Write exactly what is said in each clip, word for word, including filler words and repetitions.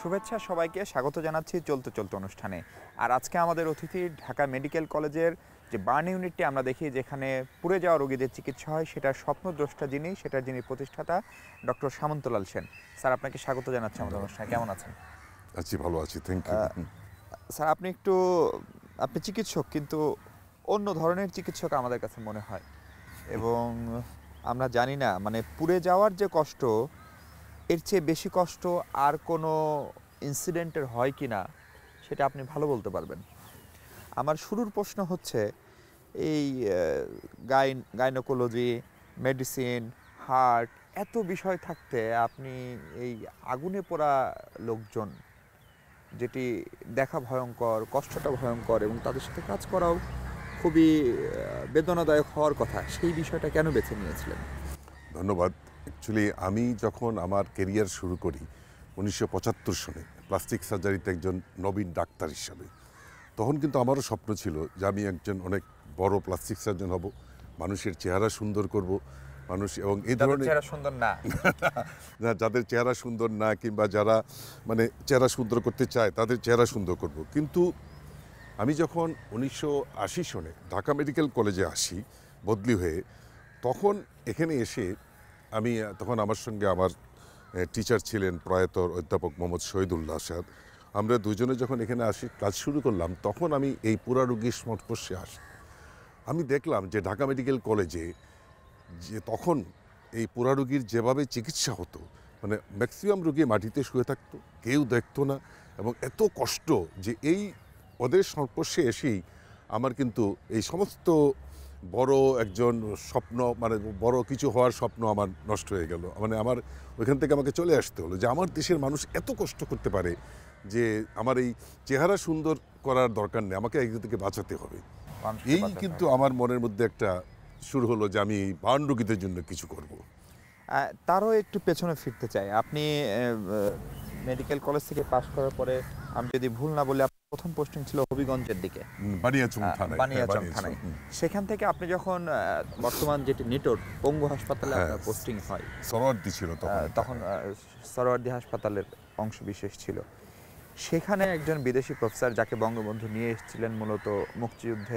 শুভেচ্ছা সবাইকে, স্বাগত জানাচ্ছি চলতে চলতে অনুষ্ঠানে। আর আজকে আমাদের অতিথি ঢাকা মেডিকেল কলেজের যে বার্ন ইউনিটটি আমরা দেখি যেখানে পুড়ে যাওয়া রোগীদের চিকিৎসা হয়, সেটার স্বপ্নদ্রষ্টা যিনি, সেটার যিনি প্রতিষ্ঠাতা ডক্টর শামন্তলাল সেন। স্যার, আপনাকে স্বাগত জানাচ্ছি আমাদের অনুষ্ঠানে। কেমন আছেন? আছি, ভালো আছি, থ্যাংক ইউ। স্যার, আপনি একটু আপনি চিকিৎসক, কিন্তু অন্য ধরনের চিকিৎসক আমাদের কাছে মনে হয়। এবং আমরা জানি না মানে পুড়ে যাওয়ার যে কষ্ট, এর চেয়ে বেশি কষ্ট আর কোনো ইনসিডেন্টের হয় কি না সেটা আপনি ভালো বলতে পারবেন। আমার শুরুর প্রশ্ন হচ্ছে, এই গাইন গাইনোকোলজি, মেডিসিন, হার্ট, এত বিষয় থাকতে আপনি এই আগুনে পোড়া লোকজন, যেটি দেখা ভয়ঙ্কর, কষ্টটা ভয়ঙ্কর এবং তাদের সাথে কাজ করাও খুবই বেদনাদায়ক হওয়ার কথা, সেই বিষয়টা কেন বেছে নিয়েছিলেন? ধন্যবাদ। অ্যাকচুয়ালি আমি যখন আমার কেরিয়ার শুরু করি উনিশশো পঁচাত্তর সনে প্লাস্টিক সার্জারিতে একজন নবীন ডাক্তার হিসাবে, তখন কিন্তু আমারও স্বপ্ন ছিল যে আমি একজন অনেক বড় প্লাস্টিক সার্জন হব, মানুষের চেহারা সুন্দর করব, মানুষ এবং এই ধরনের চেহারা সুন্দর না না যাদের চেহারা সুন্দর না কিংবা যারা মানে চেহারা সুন্দর করতে চায় তাদের চেহারা সুন্দর করব। কিন্তু আমি যখন উনিশশো আশি সনে ঢাকা মেডিকেল কলেজে আসি বদলি হয়ে, তখন এখানে এসে আমি তখন আমার সঙ্গে আমার টিচার ছিলেন প্রয়াত অধ্যাপক মোহাম্মদ শহীদুল্লাহ সাহেব। আমরা দুজনে যখন এখানে আসি কাজ শুরু করলাম, তখন আমি এই পুরা রোগীর সংস্পর্শে আসি। আমি দেখলাম যে ঢাকা মেডিকেল কলেজে যে তখন এই পুরা রোগীর যেভাবে চিকিৎসা হতো, মানে ম্যাক্সিমাম রোগী মাটিতে শুয়ে থাকতো, কেউ দেখতো না, এবং এত কষ্ট যে এই ওদের সংস্পর্শে এসেই আমার কিন্তু এই সমস্ত বড় একজন স্বপ্ন, মানে বড় কিছু হওয়ার স্বপ্ন আমার নষ্ট হয়ে গেল। মানে আমার ওইখান থেকে আমাকে চলে আসতে হলো যে আমার দেশের মানুষ এত কষ্ট করতে পারে যে আমার এই চেহারা সুন্দর করার দরকার নেই, আমাকে একদিক থেকে বাঁচাতে হবে। এই কিন্তু আমার মনের মধ্যে একটা শুরু হলো যে আমি বার্ন রোগীদের জন্য কিছু করব। তারও একটু পেছনে ফিরতে চাই। আপনি মেডিকেল কলেজ থেকে পাশ করার পরে, আমি যদি ভুল না বলি, আপনার প্রথম পোস্টিং ছিল হবিগঞ্জের দিকে, বানিয়াচং থানায়। বানিয়াচং থানায়। সেখান থেকে আপনি যখন বর্তমান যেটি নিটোর পঙ্গু হাসপাতালে আপনার পোস্টিং হয়, সরোয়ার্দী ছিল তখন, তখন সরোয়ার্দী হাসপাতালের অংশ বিশেষ ছিল। সেখানে একজন বিদেশি প্রফেসর, যাকে বঙ্গবন্ধু নিয়ে এসেছিলেন মূলত মুক্তিযুদ্ধে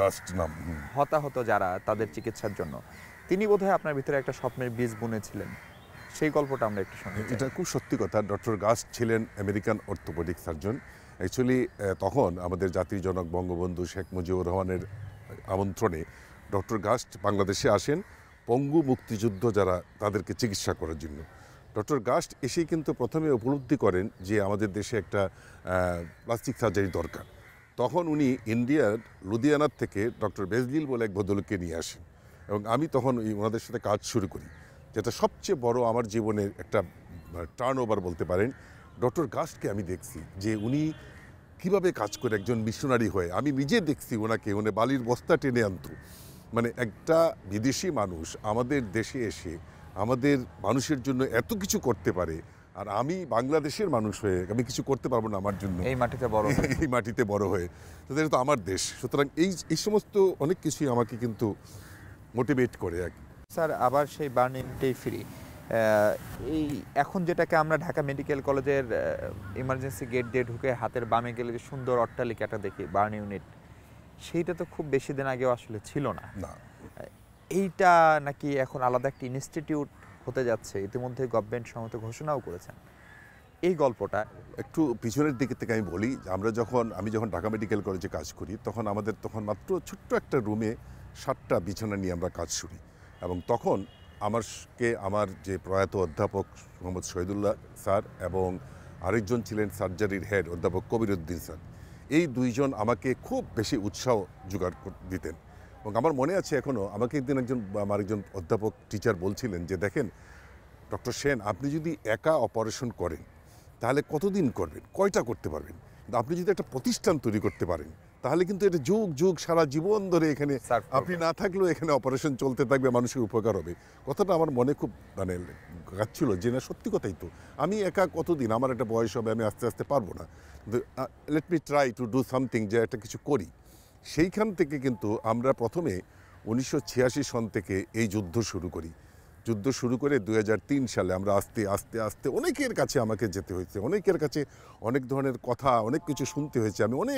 হতাহত যারা, তাদের চিকিৎসার জন্য, তিনি বোধহয় আপনার ভিতরে একটা স্বপ্নের বীজ বুনেছিলেন। সেই গল্পটা আমরা একটু শুনি। এটা খুব সত্যি কথা। ডক্টর গাস্ট ছিলেন আমেরিকান অর্থোপেডিক সার্জন। অ্যাকচুয়ালি তখন আমাদের জাতির জনক বঙ্গবন্ধু শেখ মুজিবুর রহমানের আমন্ত্রণে ডক্টর গাস্ট বাংলাদেশে আসেন পঙ্গু মুক্তিযুদ্ধ যারা, তাদেরকে চিকিৎসা করার জন্য। ডক্টর গাস্ট এসেই কিন্তু প্রথমে উপলব্ধি করেন যে আমাদের দেশে একটা প্লাস্টিক সার্জারি দরকার। তখন উনি ইন্ডিয়ার লুধিয়ানার থেকে ডক্টর বেজলিল বলে এক ভদ্রলোককে নিয়ে আসেন, এবং আমি তখন ওনাদের সাথে কাজ শুরু করি, যেটা সবচেয়ে বড় আমার জীবনের একটা টার্ন ওভার বলতে পারেন। ডক্টর গাস্টকে আমি দেখছি যে উনি কিভাবে কাজ করে একজন মিশনারি হয়ে। আমি নিজে দেখছি ওনাকে, উনি বালির বস্তা টেনে আনত। মানে একটা বিদেশি মানুষ আমাদের দেশে এসে আমাদের মানুষের জন্য এত কিছু করতে পারে, আর আমি বাংলাদেশের মানুষ হয়ে আমি কিছু করতে পারবো না আমার জন্য, এই মাটিতে বড় এই মাটিতে বড় হয়ে। তাদের তো আমার দেশ, সুতরাং এই এই সমস্ত অনেক কিছুই আমাকে কিন্তু মোটিভেট করে। স্যার, আবার সেই বার্ন ইউনিটেই ফিরি। এই এখন যেটাকে আমরা ঢাকা মেডিকেল কলেজের ইমার্জেন্সি গেট দিয়ে ঢুকে হাতের বামে গেলে যে সুন্দর অট্টালিকাটা দেখি, বার্ন ইউনিট, সেইটা তো খুব বেশি দিন আগেও আসলে ছিল না। এইটা নাকি এখন আলাদা একটি ইনস্টিটিউট হতে যাচ্ছে, ইতিমধ্যে গভর্নমেন্ট সম্মত ঘোষণাও করেছেন। এই গল্পটা একটু পিছনের দিকে থেকে আমি বলি। আমরা যখন আমি যখন ঢাকা মেডিকেল কলেজে কাজ করি, তখন আমাদের তখন মাত্র ছোট্ট একটা রুমে সাতটা বিছানা নিয়ে আমরা কাজ শুরি, এবং তখন আমারকে আমার যে প্রয়াত অধ্যাপক মোহাম্মদ শহীদুল্লাহ স্যার এবং আরেকজন ছিলেন সার্জারির হেড অধ্যাপক কবিরউদ্দিন স্যার, এই দুইজন আমাকে খুব বেশি উৎসাহ জোগাড় দিতেন। এবং আমার মনে আছে এখনও, আমাকে একদিন একজন আমার একজন অধ্যাপক টিচার বলছিলেন যে, দেখেন ডক্টর সেন, আপনি যদি একা অপারেশন করেন তাহলে কতদিন করবেন, কয়টা করতে পারবেন, কিন্তু আপনি যদি একটা প্রতিষ্ঠান তৈরি করতে পারেন তাহলে কিন্তু এটা যুগ যুগ সারা জীবন ধরে এখানে আপনি না থাকলেও এখানে অপারেশন চলতে থাকবে, মানুষের উপকার হবে। কথাটা আমার মনে খুব মানে গাচ্ছিল যে না, সত্যি কথাই তো, আমি একা কতদিন, আমার একটা বয়স হবে, আমি আস্তে আস্তে পারবো না, let me try to do something, যে একটা কিছু করি। সেইখান থেকে কিন্তু আমরা প্রথমে উনিশশো ছিয়াশি সন থেকে এই যুদ্ধ শুরু করি। যুদ্ধ শুরু করে দুই হাজার তিন সালে আমরা আস্তে আস্তে আস্তে অনেকের কাছে আমাকে যেতে হয়েছে, অনেকের কাছে অনেক ধরনের কথা, অনেক কিছু শুনতে হয়েছে। আমি অনেক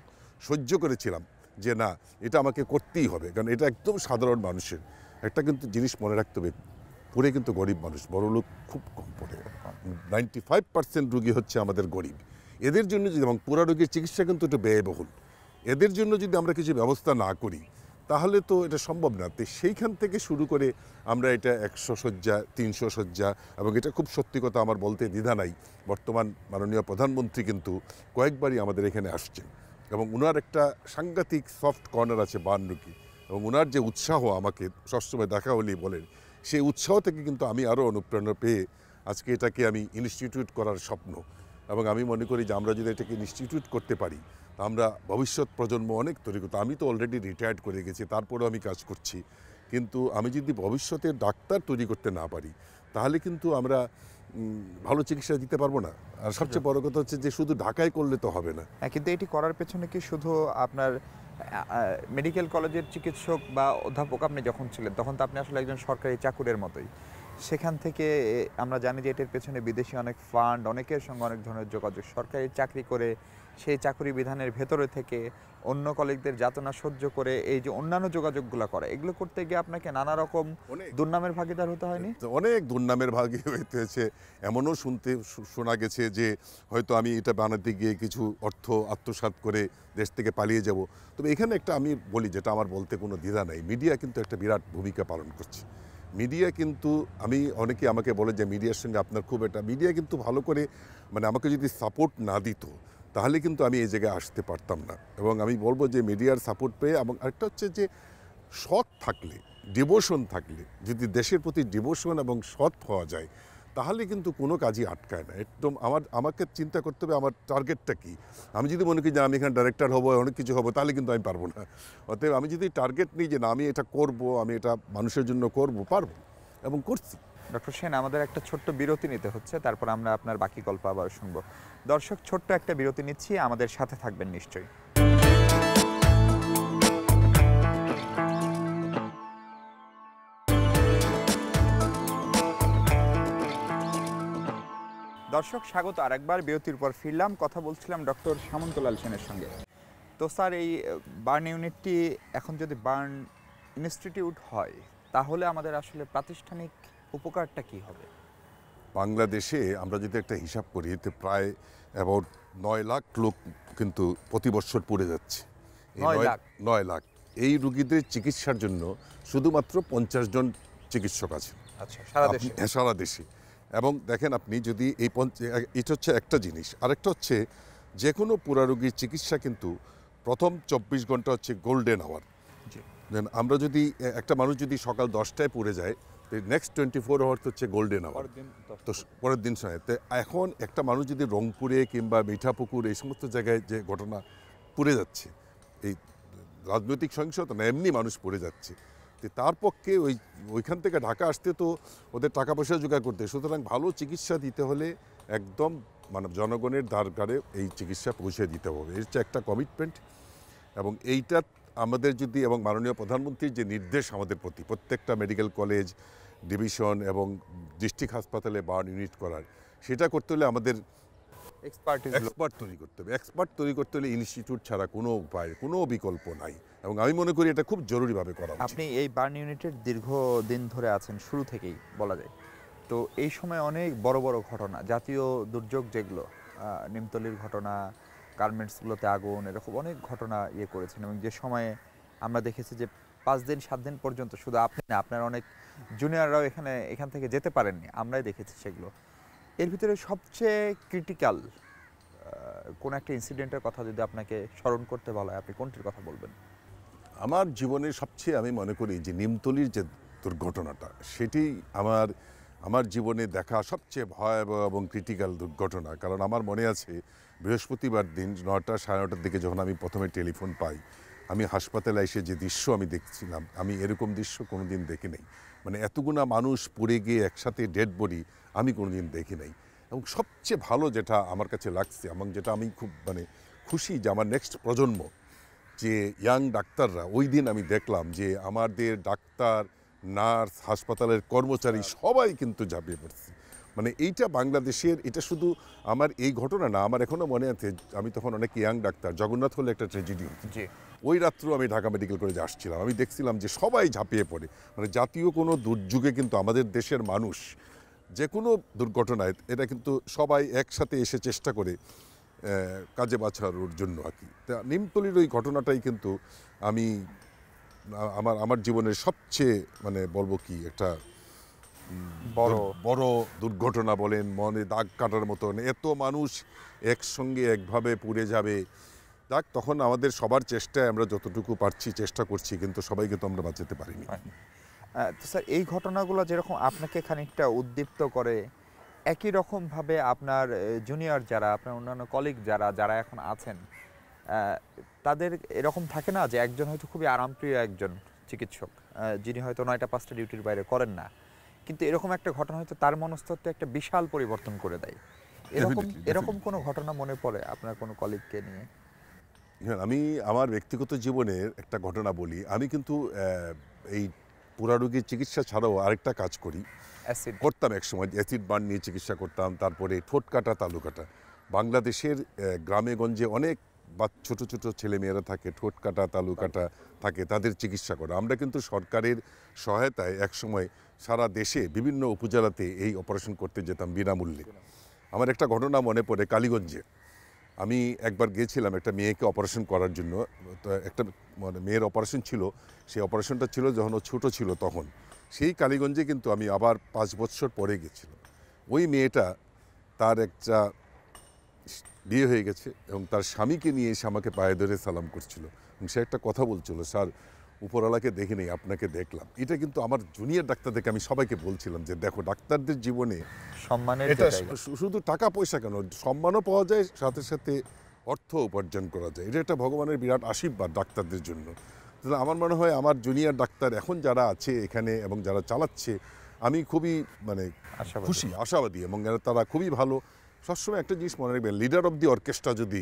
সহ্য করেছিলাম যে না, এটা আমাকে করতেই হবে, কারণ এটা একদম সাধারণ মানুষের একটা কিন্তু জিনিস মনে রাখতে হবে, পুরে কিন্তু গরিব মানুষ, বড় লোক খুব কম পড়ে। নাইনটি ফাইভ পার্সেন্ট রুগী হচ্ছে আমাদের গরিব। এদের জন্য যদি, এবং পুরা রোগীর চিকিৎসা কিন্তু একটু ব্যয়বহুল, এদের জন্য যদি আমরা কিছু ব্যবস্থা না করি তাহলে তো এটা সম্ভব না। তো সেইখান থেকে শুরু করে আমরা এটা একশো শয্যা, তিনশো শয্যা, এবং এটা খুব সত্যি কথা আমার বলতে দ্বিধা নাই, বর্তমান মাননীয় প্রধানমন্ত্রী কিন্তু কয়েকবারই আমাদের এখানে আসছেন, এবং ওনার একটা সাংঘাতিক সফট কর্নার আছে বানরুকি, এবং ওনার যে উৎসাহ আমাকে সবসময় দেখা হলেই বলেন, সেই উৎসাহ থেকে কিন্তু আমি আরও অনুপ্রেরণা পেয়ে আজকে এটাকে আমি ইনস্টিটিউট করার স্বপ্ন, এবং আমি মনে করি যে আমরা যদি এটাকে ইনস্টিটিউট করতে পারি আমরা ভবিষ্যৎ প্রজন্ম অনেক তৈরি করতে। আমি তো অলরেডি রিটায়ার্ড করে গেছি, তারপরেও আমি কাজ করছি, কিন্তু আমি যদি ভবিষ্যতের ডাক্তার তৈরি করতে না পারি তাহলে কিন্তু আমরা ভালো চিকিৎসা দিতে পারবো না। আর সবচেয়ে বড় কথা হচ্ছে যে শুধু ঢাকায় করলে তো হবে না। কিন্তু এটি করার পেছনে কি শুধু আপনার মেডিকেল কলেজের চিকিৎসক বা অধ্যাপক আপনি যখন ছিলেন তখন তো আপনি আসলে একজন সরকারি চাকুরের মতোই, সেখান থেকে আমরা জানি যে এটার পেছনে বিদেশি অনেক ফান্ড, অনেকের সঙ্গে অনেক ধরনের যোগাযোগ, সরকারি চাকরি করে সেই চাকরি বিধানের ভেতরে থেকে অন্য কলিগদের যাতনা সহ্য করে এই যে অন্যান্য যোগাযোগগুলো করে, এগুলো করতে গিয়ে আপনাকে নানা রকম দুর্নামের ভাগিদার হতে হয়নি? অনেক দুর্নামের ভাগী হইতে হয়েছে। এমনও শুনতে শোনা গেছে যে হয়তো আমি এটা বানাতে গিয়ে কিছু অর্থ আত্মসাৎ করে দেশ থেকে পালিয়ে যাব। তবে এখানে একটা আমি বলি, যেটা আমার বলতে কোনো দ্বিধা নাই, মিডিয়া কিন্তু একটা বিরাট ভূমিকা পালন করছে। মিডিয়া কিন্তু, আমি অনেকে আমাকে বলে যে মিডিয়ার সঙ্গে আপনার খুব একটা, মিডিয়া কিন্তু ভালো করে মানে আমাকে যদি সাপোর্ট না দিত তাহলে কিন্তু আমি এই জায়গায় আসতে পারতাম না। এবং আমি বলবো যে মিডিয়ার সাপোর্ট পেয়ে, এবং আরেকটা হচ্ছে যে সৎ থাকলে, ডিভোশন থাকলে, যদি দেশের প্রতি ডিভোশন এবং সৎ হওয়া যায় তাহলে কিন্তু কোনো কাজই আটকায় না। একদম আমার আমাকে চিন্তা করতে হবে আমার টার্গেটটা কী। আমি যদি মনে করি যে আমি এখানে ডাইরেক্টর হবো, অনেক কিছু হবো, তাহলে কিন্তু আমি পারবো না। অতএব আমি যদি টার্গেট নিই যে না আমি এটা করব, আমি এটা মানুষের জন্য করব, পারবো, এবং করছি। ডক্টর সেন, আমাদের একটা ছোট্ট বিরতি নিতে হচ্ছে, তারপর আমরা আপনার বাকি গল্প আবার শুনবো। দর্শক, ছোট্ট একটা বিরতি নিচ্ছি, আমাদের সাথে থাকবেন নিশ্চয়ই। দর্শক, স্বাগত আরেকবার। বিরতির পর ফিরলাম, কথা বলছিলাম ডক্টর সামন্ত লাল সেনের সঙ্গে। তো স্যার, এই বার্ন ইউনিটটি এখন যদি বার্ন ইনস্টিটিউট হয় তাহলে আমাদের আসলে প্রাতিষ্ঠানিক উপকারটা কি হবে? বাংলাদেশে আমরা যদি একটা হিসাব করি এতে প্রায় অ্যাবাউট নয় লাখ লোক কিন্তু প্রতি বছর পড়ে যাচ্ছে। নয় লাখ এই রুগীদের চিকিৎসার জন্য শুধুমাত্র পঞ্চাশ জন চিকিৎসক আছে। আচ্ছা, সারা দেশে? সারা দেশে। এবং দেখেন আপনি যদি এই এটা হচ্ছে একটা জিনিস, আরেকটা হচ্ছে যে কোনো পুরা রোগীর চিকিৎসা কিন্তু প্রথম চব্বিশ ঘন্টা হচ্ছে গোল্ডেন আওয়ার। আমরা যদি একটা মানুষ যদি সকাল দশটায় পড়ে যায়, নেক্সট টোয়েন্টি ফোর আওয়ার্স হচ্ছে গোল্ডেন আওয়ার, তো পরের দিন সময়। তো এখন একটা মানুষ যদি রংপুরে কিংবা মিঠাপুকুর এই সমস্ত জায়গায় যে ঘটনা পড়ে যাচ্ছে, এই রাজনৈতিক সহিংসতা না, এমনি মানুষ পড়ে যাচ্ছে, তো তার পক্ষে ওই ওইখান থেকে ঢাকা আসতে তো ওদের টাকা পয়সা জোগাড় করতে, সুতরাং ভালো চিকিৎসা দিতে হলে একদম মানে জনগণের দ্বারঘাড়ে এই চিকিৎসা পৌঁছে দিতে হবে। এর হচ্ছে একটা কমিটমেন্ট। এবং এইটা আমাদের যদি, এবং মাননীয় প্রধানমন্ত্রীর যে নির্দেশ আমাদের প্রতি, প্রত্যেকটা মেডিকেল কলেজ, ডিভিশন এবং ডিস্ট্রিক্ট হাসপাতালে বার্ন ইউনিট করার, সেটা করতে হলে আমাদের এক্সপার্ট তৈরি করতে হবে। এক্সপার্ট তৈরি করতে হলে ইনস্টিটিউট ছাড়া কোনো উপায়, কোনো বিকল্প নাই, এবং আমি মনে করি এটা খুব জরুরিভাবে করা উচিত। আপনি এই বার্ন ইউনিটের দীর্ঘদিন ধরে আছেন, শুরু থেকেই বলা যায়। তো এই সময় অনেক বড় বড় ঘটনা, জাতীয় দুর্যোগ যেগুলো, নিমতলির ঘটনা, গার্মেন্টসগুলোতে আগুন, এরকম অনেক ঘটনা ইয়ে করেছেন, এবং যে সময়ে আমরা দেখেছি যে পাঁচ দিন সাত দিন পর্যন্ত শুধু আপনি না, আপনার অনেক জুনিয়ররাও এখানে এখান থেকে যেতে পারেননি, আমরাই দেখেছি সেগুলো। এর ভিতরে সবচেয়ে ক্রিটিক্যাল কোন একটা ইনসিডেন্টের কথা যদি আপনাকে স্মরণ করতে বলা হয়, আপনি কোনটির কথা বলবেন? আমার জীবনের সবচেয়ে, আমি মনে করি যে নিমতলির যে দুর্ঘটনাটা, সেটি আমার আমার জীবনে দেখা সবচেয়ে ভয়াবহ এবং ক্রিটিক্যাল দুর্ঘটনা। কারণ আমার মনে আছে বৃহস্পতিবার দিন নটা সাড়ে নটার দিকে যখন আমি প্রথমে টেলিফোন পাই, আমি হাসপাতালে এসে যে দৃশ্য আমি দেখছিলাম, আমি এরকম দৃশ্য কোনো দিন দেখি নাই। মানে এতগুনা মানুষ পড়ে গিয়ে একসাথে ডেড বডি আমি কোনো দিন দেখি নাই। এবং সবচেয়ে ভালো যেটা আমার কাছে লাগছে, এবং যেটা আমি খুব মানে খুশি যে আমার নেক্সট প্রজন্ম যে ইয়াং ডাক্তাররা, ওই দিন আমি দেখলাম যে আমাদের ডাক্তার নার্স, হাসপাতালের কর্মচারী সবাই কিন্তু ঝাঁপিয়ে পড়ছে। মানে এইটা বাংলাদেশের, এটা শুধু আমার এই ঘটনা না, আমার এখনও মনে আছে আমি তখন অনেক ইয়াং ডাক্তার, জগন্নাথ হলে একটা ট্র্যাজেডি হয়েছে। জি। ওই রাত্রেও আমি ঢাকা মেডিকেল কলেজে আসছিলাম, আমি দেখছিলাম যে সবাই ঝাঁপিয়ে পড়ে। মানে জাতীয় কোনো দুর্যোগে কিন্তু আমাদের দেশের মানুষ যে কোনো দুর্ঘটনায় এটা কিন্তু সবাই একসাথে এসে চেষ্টা করে কাজে বাঁচানোর জন্য আর কি। তা নিমতলির ওই ঘটনাটাই কিন্তু আমি আমার আমার জীবনের সবচেয়ে মানে বলবো কি একটা বড় বড় দুর্ঘটনা বলেন, মনে দাগ কাটার মতন। এত মানুষ একসঙ্গে একভাবে পুড়ে যাবে, যাক তখন আমাদের সবার চেষ্টায় আমরা যতটুকু পারছি চেষ্টা করছি, কিন্তু সবাইকে তো আমরা বাঁচাতে পারিনি। তো স্যার এই ঘটনাগুলো যেরকম আপনাকে খানিকটা উদ্দীপ্ত করে, একই রকমভাবে আপনার জুনিয়র যারা, আপনার অন্যান্য কলিগ যারা যারা এখন আছেন, তাদের এরকম থাকে না যে একজন হয়তো খুবই আরামপ্রিয় একজন চিকিৎসক, যিনি হয়তো নয়টা পাঁচটা ডিউটির বাইরে করেন না, কিন্তু এরকম একটা ঘটনা হয়তো তার মনস্তত্ত্বে একটা বিশাল পরিবর্তন করে দেয়। এরকম এরকম কোনো ঘটনা মনে পড়ে আপনার কোনো কলিগকে নিয়ে? হ্যাঁ, আমি আমার ব্যক্তিগত জীবনের একটা ঘটনা বলি। আমি কিন্তু এই পোড়া রোগীর চিকিৎসা ছাড়াও আরেকটা কাজ করি, করতাম এক সময়। অ্যাসিড বার্ন নিয়ে চিকিৎসা করতাম, তারপরে ঠোঁট কাটা, তালু কাটা। বাংলাদেশের গ্রামে গঞ্জে অনেক বা ছোটো ছোটো ছেলেমেয়েরা থাকে, ঠোঁট কাটা, তালু কাটা থাকে, তাদের চিকিৎসা করা। আমরা কিন্তু সরকারের সহায়তায় একসময় সারা দেশে বিভিন্ন উপজেলাতে এই অপারেশন করতে যেতাম বিনামূল্যে। আমার একটা ঘটনা মনে পড়ে, কালীগঞ্জে আমি একবার গিয়েছিলাম একটা মেয়েকে অপারেশন করার জন্য। তো একটা মানে মেয়ের অপারেশন ছিল, সেই অপারেশনটা ছিল যখন ও ছোটো ছিল তখন। সেই কালীগঞ্জে কিন্তু আমি আবার পাঁচ বছর পরে গেছিলাম। ওই মেয়েটা, তার একটা বিয়ে হয়ে গেছে এবং তার স্বামীকে নিয়ে এসে আমাকে পায়ে ধরে সালাম করছিল এবং সে একটা কথা বলছিল, স্যার উপরওয়ালাকে দেখে নেই, আপনাকে দেখলাম। এটা কিন্তু আমার জুনিয়র ডাক্তারদেরকে আমি সবাইকে বলছিলাম যে দেখো, ডাক্তারদের জীবনে সম্মানের, এটা শুধু টাকা পয়সা কেন, সম্মানও পাওয়া যায়, সাথে সাথে অর্থ উপার্জন করা যায়। এটা একটা ভগবানের বিরাট আশীর্বাদ ডাক্তারদের জন্য। আমার মনে হয় আমার জুনিয়র ডাক্তার এখন যারা আছে এখানে এবং যারা চালাচ্ছে, আমি খুবই মানে খুশি, আশাবাদী, এবং তারা খুবই ভালো। সবসময় একটা জিনিস মনে রাখবেন, লিডার অব দি অর্কেস্ট্রা যদি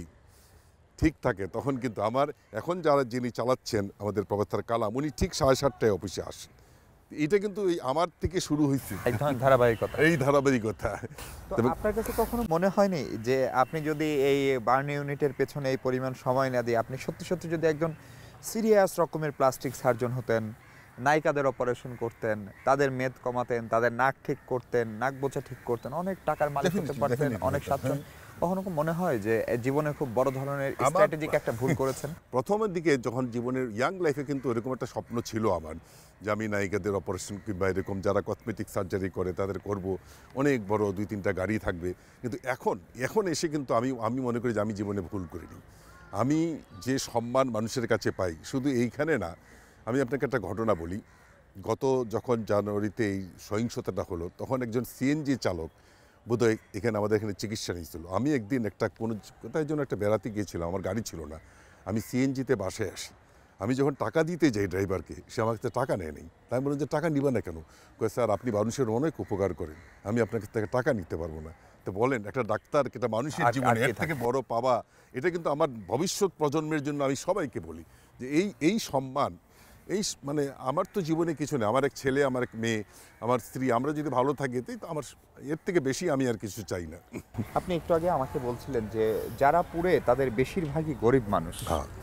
ঠিক থাকে তখন কিন্তু আমার এখন যারা যিনি চালাচ্ছেন আমাদের প্রফেসর কালাম, উনি ঠিক সাড়ে সাতটায় অফিসে আসেন। এটা কিন্তু এই আমার থেকে শুরু হয়েছে ধারাবাহিকতা, এই ধারাবাহিকতা। আপনার কাছে কখনো মনে হয়নি যে আপনি যদি এই বার্ন ইউনিটের পেছনে এই পরিমাণ সময় না দিয়ে আপনি সত্যি সত্যি যদি একজন সিরিয়াস রকমের প্লাস্টিক সার্জন হতেন, নায়িকাদের অপারেশন করতেন, তাদের মেদ কমাতেন, তাদের নাক ঠিক করতেন, নাক বোচা ঠিক করতেন, অনেক টাকার মালিক হতে পারতেন, অনেক স্বাচ্ছন্দ্য, কখনো মনে হয় যে জীবনে খুব বড় ধরনের স্ট্র্যাটেজিক একটা ভুল করেছেন? প্রথমের দিকে যখন জীবনের ইয়াং লাইফে কিন্তু এরকম একটা স্বপ্ন ছিল আমার যে আমি নায়িকাদের অপারেশন কিংবা এরকম যারা কসমেটিক সার্জারি করে তাদের করব, অনেক বড় দুই তিনটা গাড়ি থাকবে। কিন্তু এখন এখন এসে কিন্তু আমি আমি মনে করি যে আমি জীবনে ভুল করিনি। আমি যে সম্মান মানুষের কাছে পাই শুধু এইখানে না। আমি আপনাকে একটা ঘটনা বলি। গত যখন জানুয়ারিতে এই সহিংসতাটা হলো, তখন একজন সিএনজি চালক বোধহয় এখানে আমাদের এখানে চিকিৎসা নিয়েছিল। আমি একদিন একটা কোনো কোথায় জন্য একটা বেড়াতে গিয়েছিলাম, আমার গাড়ি ছিল না, আমি সিএনজিতে বাসায় আসি। আমি যখন টাকা দিতে যাই ড্রাইভারকে, সে আমার কাছে টাকা নেয় নেই। তাই বললাম যে টাকা নিবা না কেন? কয় স্যার আপনি মানুষের অনেক উপকার করেন, আমি আপনার কাছ থেকে টাকা নিতে পারবো না। তো বলেন একটা ডাক্তার, একটা মানুষের জীবনে এর থেকে বড় পাওয়া, এটা কিন্তু আমার ভবিষ্যৎ প্রজন্মের জন্য আমি সবাইকে বলি যে এই এই সম্মান, এই মানে আমার তো জীবনে কিছু নেই, আমার এক ছেলে, আমার এক মেয়ে, আমার স্ত্রী, আমরা যদি ভালো থাকি তাই তো আমার এর থেকে বেশি আমি আর কিছু চাই না। আপনি একটু আগে আমাকে বলছিলেন যে যারা পুড়ে তাদের বেশিরভাগই গরিব মানুষ,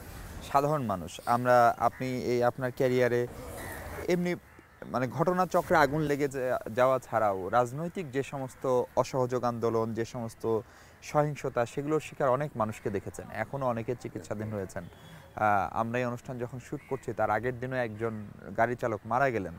সাধারণ মানুষ। আমরা আপনি এই আপনার ক্যারিয়ারে এমনি মানে ঘটনাচক্রে আগুন লেগে যাওয়া ছাড়াও রাজনৈতিক যে সমস্ত অসহযোগ আন্দোলন, যে সমস্ত সহিংসতা, সেগুলোর শিকার অনেক মানুষকে দেখেছেন, এখনও অনেকে চিকিৎসাধীন রয়েছেন। আমরা এই অনুষ্ঠান যখন শ্যুট করছি তার আগের দিনও একজন গাড়ি চালক মারা গেলেন।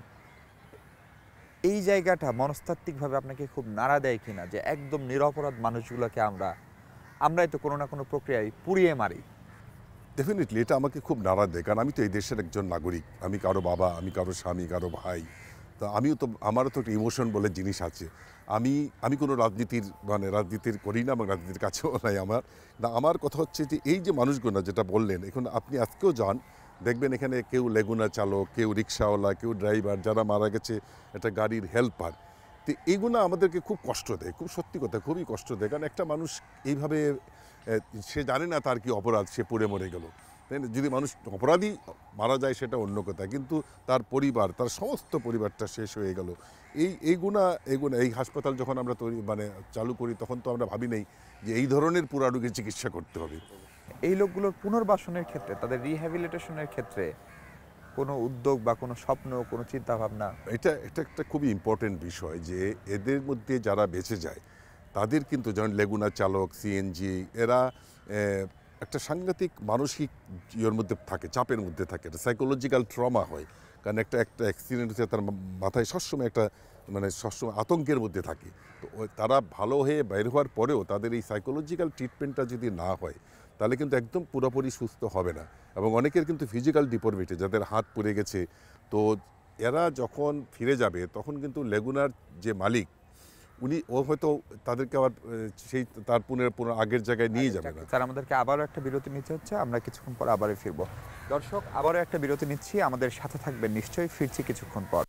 এই জায়গাটা মনস্তাত্ত্বিকভাবে আপনাকে খুব নাড়া দেয় কিনা যে একদম নিরপরাধ মানুষগুলোকে আমরা আমরাই তো কোনো না কোনো প্রক্রিয়ায় পুড়িয়ে মারি? ডেফিনেটলি এটা আমাকে খুব নাড়া দেয়, কারণ আমি তো এই দেশের একজন নাগরিক। আমি কারো বাবা, আমি কারো স্বামী, কারো ভাই। তো আমিও তো, আমারও তো একটা ইমোশন বলে জিনিস আছে। আমি আমি কোনো রাজনীতির মানে রাজনীতির করি না এবং রাজনীতির কাছেও নাই আমার। না, আমার কথা হচ্ছে যে এই যে মানুষগুলো যেটা বললেন, এখন আপনি আজকেও যান দেখবেন এখানে কেউ লেগুনা চালক, কেউ রিক্সাওয়ালা, কেউ ড্রাইভার, যারা মারা গেছে একটা গাড়ির হেল্পার। তো এইগুলো আমাদেরকে খুব কষ্ট দেয়, খুব সত্যি কথা খুবই কষ্ট দেয়। কারণ একটা মানুষ এইভাবে সে জানে না তার কি অপরাধ, সে পুড়ে মরে গেল। তাই না? যদি মানুষ অপরাধী মারা যায় সেটা অন্য কথা, কিন্তু তার পরিবার, তার সমস্ত পরিবারটা শেষ হয়ে গেল। এই এইগুনা এইগুনা এই হাসপাতাল যখন আমরা তৈরি মানে চালু করি, তখন তো আমরা ভাবি নেই যে এই ধরনের পুরা রোগীর চিকিৎসা করতে হবে। এই লোকগুলোর পুনর্বাসনের ক্ষেত্রে, তাদের রিহ্যাবিলিটেশনের ক্ষেত্রে কোনো উদ্যোগ বা কোনো স্বপ্ন, কোনো চিন্তাভাবনা? এটা এটা একটা খুবই ইম্পর্টেন্ট বিষয় যে এদের মধ্যে যারা বেঁচে যায় তাদের কিন্তু, যেমন লেগুনা চালক, সিএনজি, এরা আহ, একটা সাংঘাতিক মানসিক ইয়ের মধ্যে থাকে, চাপের মধ্যে থাকে, একটা সাইকোলজিক্যাল ট্রমা হয়। কারণ একটা একটা অ্যাক্সিডেন্ট হচ্ছে, তার মাথায় সবসময় একটা মানে সবসময় আতঙ্কের মধ্যে থাকে। তো তারা ভালো হয়ে বের হওয়ার পরেও তাদের এই সাইকোলজিক্যাল ট্রিটমেন্টটা যদি না হয়, তাহলে কিন্তু একদম পুরোপুরি সুস্থ হবে না। এবং অনেকের কিন্তু ফিজিক্যাল ডিফরমিটি, যাদের হাত পুড়ে গেছে, তো এরা যখন ফিরে যাবে তখন কিন্তু লেগুনার যে মালিক, উনি ও হয়তো তাদেরকে আবার সেই তার পুনের পুরো আগের জায়গায় নিয়ে যাবে না। স্যার, আমাদেরকে আবারও একটা বিরতি নিতে হচ্ছে, আমরা কিছুক্ষণ পর আবারও ফিরবো। দর্শক, আবারও একটা বিরতি নিচ্ছি, আমাদের সাথে থাকবেন নিশ্চয়ই, ফিরছি কিছুক্ষণ পর।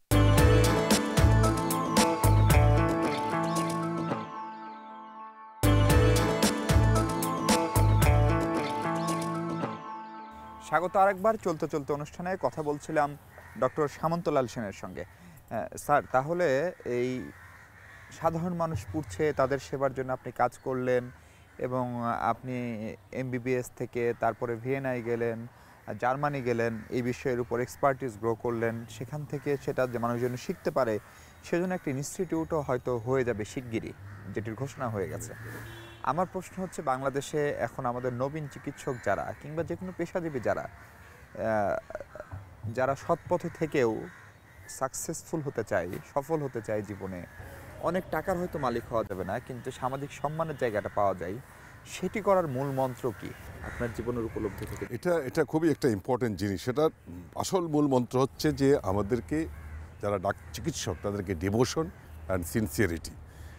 স্বাগত আরেকবার। চলতে চলতে অনুষ্ঠানে কথা বলছিলাম ডক্টর সামন্ত লাল সেনের সঙ্গে। স্যার, তাহলে এই সাধারণ মানুষ পুড়ছে, তাদের সেবার জন্য আপনি কাজ করলেন এবং আপনি এমবিবিএস থেকে তারপরে ভিয়েনায় গেলেন, জার্মানি গেলেন, এই বিষয়ের উপর এক্সপার্টিস গ্রো করলেন, সেখান থেকে সেটা যে মানুষজন শিখতে পারে সেজন্য একটা ইনস্টিটিউটও হয়তো হয়ে যাবে শিগগিরই, যেটির ঘোষণা হয়ে গেছে। আমার প্রশ্ন হচ্ছে, বাংলাদেশে এখন আমাদের নবীন চিকিৎসক যারা, কিংবা যে কোনো পেশাজীবী যারা, যারা সৎ পথে থেকেও সাকসেসফুল হতে চায়, সফল হতে চায় জীবনে, অনেক টাকার হয়তো মালিক হওয়া যাবে না, কিন্তু সামাজিক সম্মানের জায়গাটা পাওয়া যায়, সেটি করার মূল মন্ত্র কি আপনার জীবনের উপলব্ধি থেকে? এটা এটা খুবই একটা ইম্পর্টেন্ট জিনিস। সেটার আসল মূল মন্ত্র হচ্ছে যে আমাদেরকে, যারা ডাক চিকিৎসক, তাদেরকে devotion and sincerity,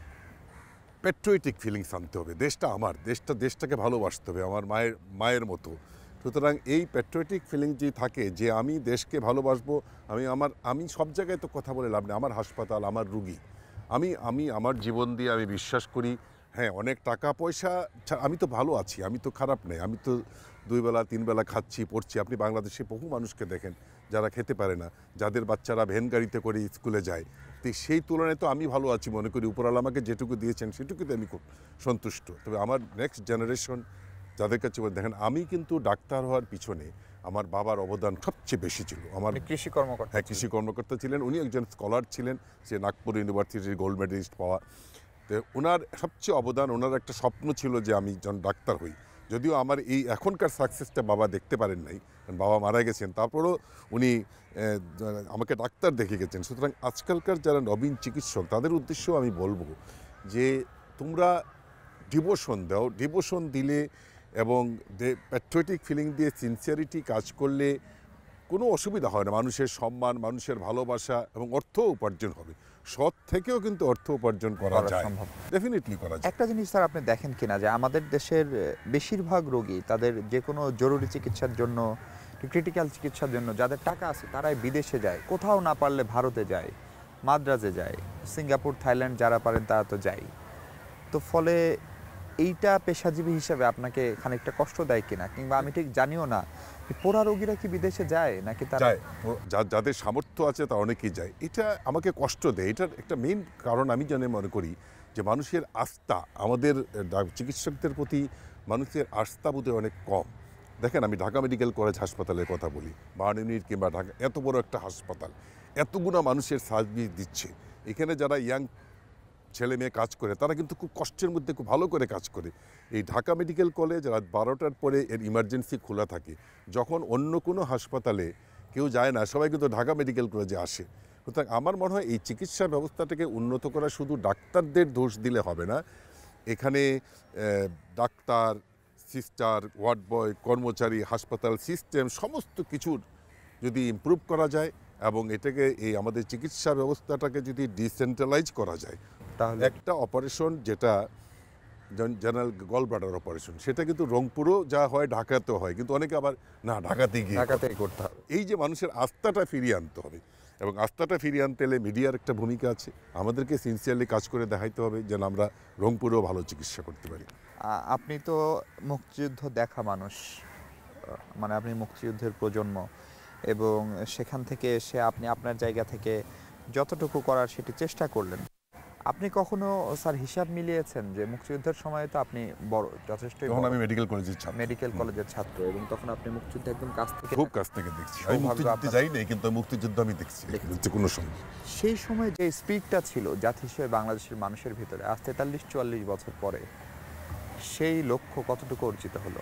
patriotic feelings আনতে হবে। দেশটা আমার, দেশটা দেশটাকে ভালোবাসতে হবে আমার মায়ের মায়ের মতো। সুতরাং এই প্যাট্রিয়টিক ফিলিং যে থাকে, যে আমি দেশকে ভালোবাসবো, আমি আমার আমি সব জায়গায় তো কথা বলে লাভ নেই, আমার হাসপাতাল, আমার রুগী, আমি আমি আমার জীবন দিয়ে আমি বিশ্বাস করি। হ্যাঁ, অনেক টাকা পয়সা, আমি তো ভালো আছি, আমি তো খারাপ নেই, আমি তো দুই বেলা তিন বেলা খাচ্ছি, পড়ছি। আপনি বাংলাদেশে বহু মানুষকে দেখেন যারা খেতে পারে না, যাদের বাচ্চারা ভ্যান গাড়িতে করে স্কুলে যায়। তো সেই তুলনায় তো আমি ভালো আছি মনে করি। উপরওয়ালা আমাকে যেটুকু দিয়েছেন সেটুকুতে আমি খুব সন্তুষ্ট। তবে আমার নেক্সট জেনারেশন যাদের কাছে দেখেন, আমি কিন্তু ডাক্তার হওয়ার পিছনে আমার বাবার অবদান সবচেয়ে বেশি ছিল। আমার কৃষি কর্মকর্তা, হ্যাঁ, কৃষি কর্মকর্তা ছিলেন। উনি একজন স্কলার ছিলেন, সে নাগপুর ইউনিভার্সিটির গোল্ড মেডেলিস্ট পাওয়া। তো ওনার সবচেয়ে অবদান, ওনার একটা স্বপ্ন ছিল যে আমি যখন ডাক্তার হই। যদিও আমার এই এখনকার সাকসেসটা বাবা দেখতে পারেন নাই, কারণ বাবা মারা গেছেন, তারপরও উনি আমাকে ডাক্তার দেখে গেছেন। সুতরাং আজকালকার যারা নবীন চিকিৎসক, তাদের উদ্দেশ্যেও আমি বলবো যে তোমরা ডিভোশন দাও। ডিভোশন দিলে এবং প্যাট্রিয়টিক ফিলিং দিয়ে সিনসিয়ারিটি কাজ করলে কোনো অসুবিধা হয় না। মানুষের সম্মান, মানুষের ভালোবাসা এবং অর্থ উপার্জন হবে। সৎ থেকেও কিন্তু অর্থ উপার্জন করা যায়, সম্ভব, ডেফিনেটলি করা যায়। একটা জিনিস স্যার, আপনি দেখেন কিনা যে আমাদের দেশের বেশিরভাগ রোগী তাদের যে কোনো জরুরি চিকিৎসার জন্য, ক্রিটিক্যাল চিকিৎসার জন্য যাদের টাকা আছে তারাই বিদেশে যায়, কোথাও না পারলে ভারতে যায়, মাদ্রাজে যায়, সিঙ্গাপুর, থাইল্যান্ড যারা পারেন তারা তো যায়। তো ফলে এইটা পেশাজীবী হিসেবে আপনাকে খানিকটা কষ্ট দেয় কিনা, কিংবা আমি ঠিক জানিও না পোড়া রোগীরা কি বিদেশে যায় নাকি তারা যায়? যাদের সামর্থ্য আছে তা অনেকেই যায়। এটা আমাকে কষ্ট দেয়। এটার একটা মেইন কারণ আমি জানি, মনে করি যে মানুষের আস্থা, আমাদের চিকিৎসকদের প্রতি মানুষের আস্থা বোধহয় অনেক কম। দেখেন, আমি ঢাকা মেডিকেল কলেজ হাসপাতালের কথা বলি, বার্ন ইউনিট কিংবা ঢাকা, এত বড় একটা হাসপাতাল, এতগুলো মানুষের সার্ভিস দিচ্ছে। এখানে যারা ইয়াং ছেলে মেয়ে কাজ করে, তারা কিন্তু খুব কষ্টের মধ্যে খুব ভালো করে কাজ করে। এই ঢাকা মেডিকেল কলেজ রাত বারোটার পরে এর ইমার্জেন্সি খোলা থাকে, যখন অন্য কোনো হাসপাতালে কেউ যায় না, সবাই কিন্তু ঢাকা মেডিকেল কলেজে আসে। সুতরাং আমার মনে হয় এই চিকিৎসা ব্যবস্থাটাকে উন্নত করা শুধু ডাক্তারদের দোষ দিলে হবে না। এখানে ডাক্তার, সিস্টার, ওয়ার্ড বয়, কর্মচারী, হাসপাতাল সিস্টেম, সমস্ত কিছুর যদি ইমপ্রুভ করা যায় এবং এটাকে, এই আমাদের চিকিৎসা ব্যবস্থাটাকে যদি ডিসেন্ট্রালাইজ করা যায়, তাহলে একটা অপারেশন যেটা জেনারেল গল ব্লাডার অপারেশন, সেটা কিন্তু রংপুরও যা হয়, ঢাকাতেও হয়, কিন্তু অনেকে আবার না, ঢাকাতে গিয়ে ঢাকাতেই করতে হবে। এই যে মানুষের আস্থাটা ফিরিয়ে আনতে হবে, এবং আস্থাটা ফিরিয়ে আনতে হলে মিডিয়ার একটা ভূমিকা আছে। আমাদেরকে সিনসিয়ারলি কাজ করে দেখাইতে হবে যেন আমরা রংপুরেও ভালো চিকিৎসা করতে পারি। আপনি তো মুক্তিযুদ্ধ দেখা মানুষ, মানে আপনি মুক্তিযুদ্ধের প্রজন্ম, এবং সেখান থেকে এসে আপনি আপনার জায়গা থেকে যতটুকু করার সেটি চেষ্টা করলেন। আপনি কখনো স্যার হিসাব মিলিয়েছেন যে মুক্তিযুদ্ধের সময় তো আপনি বড় যথেষ্টই তখন বড় আমি মেডিকেল কলেজের ছাত্র, মেডিকেল কলেজের ছাত্র, এবং তখন আপনি মুক্তিযুদ্ধ একদম কাছ থেকে খুব কাছ থেকে দেখছি। আমি সৌভাগ্য মুক্তিযুদ্ধে আপনার। যাই নাই, কিন্তু মুক্তিযুদ্ধ আমি দেখছি দেখেছি। যে কোনো সময়। সেই সময় যে স্পিরিটটা ছিল জাতি হিসেবে বাংলাদেশের মানুষের ভিতরে, আজ তেতাল্লিশ চুয়াল্লিশ বছর পরে সেই লক্ষ্য কতটুকু অর্জিত হলো?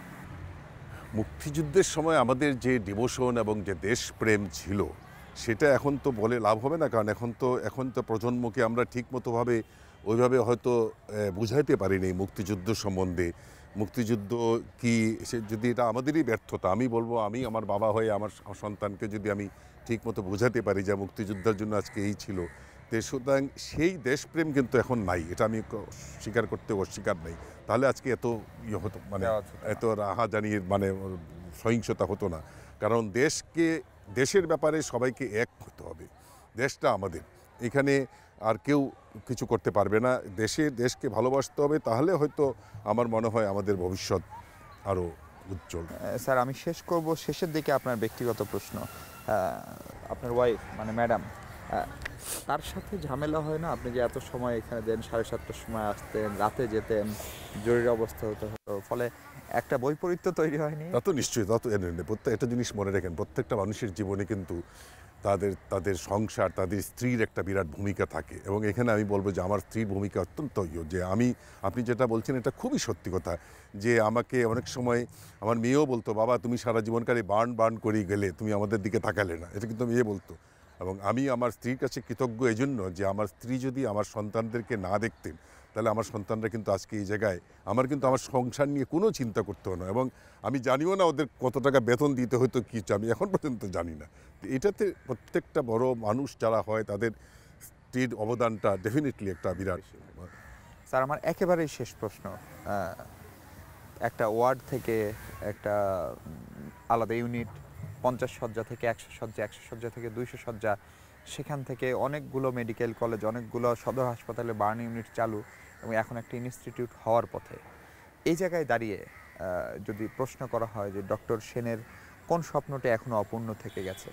মুক্তিযুদ্ধের সময় আমাদের যে ডিভোশন এবং যে দেশপ্রেম ছিল, সেটা এখন তো বলে লাভ হবে না, কারণ এখন তো এখন তো প্রজন্মকে আমরা ঠিকমতোভাবে ওইভাবে হয়তো বুঝাইতে পারিনি মুক্তিযুদ্ধ সম্বন্ধে। মুক্তিযুদ্ধ কি, সে যদি এটা আমাদেরই ব্যর্থতা, আমি বলবো আমি আমার বাবা হয়ে আমার সন্তানকে যদি আমি ঠিকমতো বোঝাতে পারি যে মুক্তিযুদ্ধের জন্য আজকে এই ছিল, তো সুতরাং সেই দেশপ্রেম কিন্তু এখন নাই, এটা আমি স্বীকার করতে অস্বীকার নেই। তাহলে আজকে এত ইয়ে হতো, মানে এত রাহাজানির মানে সহিংসতা হতো না। কারণ দেশকে, দেশের ব্যাপারে সবাইকে এক হতে হবে। দেশটা আমাদের, এখানে আর কেউ কিছু করতে পারবে না। দেশে দেশকে ভালোবাসতে হবে, তাহলে হয়তো আমার মনে হয় আমাদের ভবিষ্যৎ আরও উজ্জ্বল। স্যার আমি শেষ করব, শেষের দিকে আপনার ব্যক্তিগত প্রশ্ন। আপনার ওয়াইফ মানে ম্যাডাম, তার সাথে ঝামেলা হয় না? আপনি যে এত সময় এখানে দেন, সাড়ে সাতটার সময় আসতেন, রাতে যেতেন, জরুরি অবস্থা হতে হতো, ফলে একটা বৈপরীত্য তৈরি হয়নি? তা তো নিশ্চয়ই, তা তো প্রত্যেক একটা জিনিস মনে রাখেন, প্রত্যেকটা মানুষের জীবনে কিন্তু তাদের তাদের সংসার, তাদের স্ত্রীর একটা বিরাট ভূমিকা থাকে। এবং এখানে আমি বলবো যে আমার স্ত্রীর ভূমিকা অত্যন্ত ইয়ে, যে আমি, আপনি যেটা বলছেন এটা খুবই সত্যি কথা, যে আমাকে অনেক সময় আমার মেয়েও বলতো, বাবা তুমি সারা জীবনকারী বার্ন বার্ন করে গেলে, তুমি আমাদের দিকে তাকালে না, এটা কিন্তু মেয়ে বলতো। এবং আমি আমার স্ত্রীর কাছে কৃতজ্ঞ এই জন্য যে আমার স্ত্রী যদি আমার সন্তানদেরকে না দেখতেন, তাহলে আমার সন্তানরা কিন্তু আজকে এই জায়গায়, আমার কিন্তু আমার সংসার নিয়ে কোনো চিন্তা করতে হতো না। এবং আমি জানিও না ওদের কত টাকা বেতন দিতে হতো, কি আমি এখন পর্যন্ত জানি না। এটাতে প্রত্যেকটা বড় মানুষ যারা হয়, তাদের স্ত্রীর অবদানটা ডেফিনেটলি একটা বিরাট। স্যার আমার একেবারেই শেষ প্রশ্ন, একটা ওয়ার্ড থেকে একটা আলাদা ইউনিট, পঞ্চাশ শয্যা থেকে একশো শয্যা, একশো শয্যা থেকে দুইশো শয্যা, সেখান থেকে অনেকগুলো মেডিকেল কলেজ, অনেকগুলো সদর হাসপাতালে বার্ন ইউনিট চালু, এবং এখন একটা ইনস্টিটিউট হওয়ার পথে, এই জায়গায় দাঁড়িয়ে যদি প্রশ্ন করা হয় যে ডক্টর সেনের কোন স্বপ্নটি এখনো অপূর্ণ থেকে গেছে?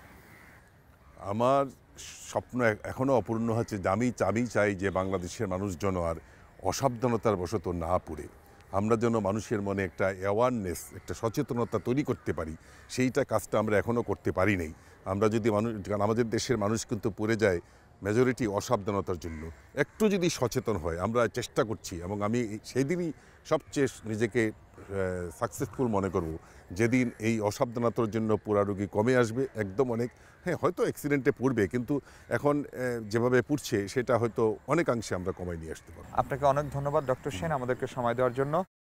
আমার স্বপ্ন এখনও অপূর্ণ হচ্ছে যে আমি আমি চাই যে বাংলাদেশের মানুষ যেন আর অসাবধানতার বশত না পড়ে, আমরা যেন মানুষের মনে একটা অ্যাওয়ারনেস, একটা সচেতনতা তৈরি করতে পারি। সেইটা কাজটা আমরা এখনও করতে পারি নাই। আমরা যদি মানুষ, কারণ আমাদের দেশের মানুষ কিন্তু পড়ে যায় মেজরিটি অসাবধানতার জন্য। একটু যদি সচেতন হয়, আমরা চেষ্টা করছি, এবং আমি সেই দিনই সবচেয়ে নিজেকে সাকসেসফুল মনে করব যেদিন এই অসাবধানতার জন্য পোড়া রোগী কমে আসবে একদম অনেক। হ্যাঁ, হয়তো অ্যাক্সিডেন্টে পড়বে, কিন্তু এখন যেভাবে পড়ছে সেটা হয়তো অনেকাংশে আমরা কমাই নিয়ে আসতে পারবো। আপনাকে অনেক ধন্যবাদ ডক্টর সেন আমাদেরকে সময় দেওয়ার জন্য।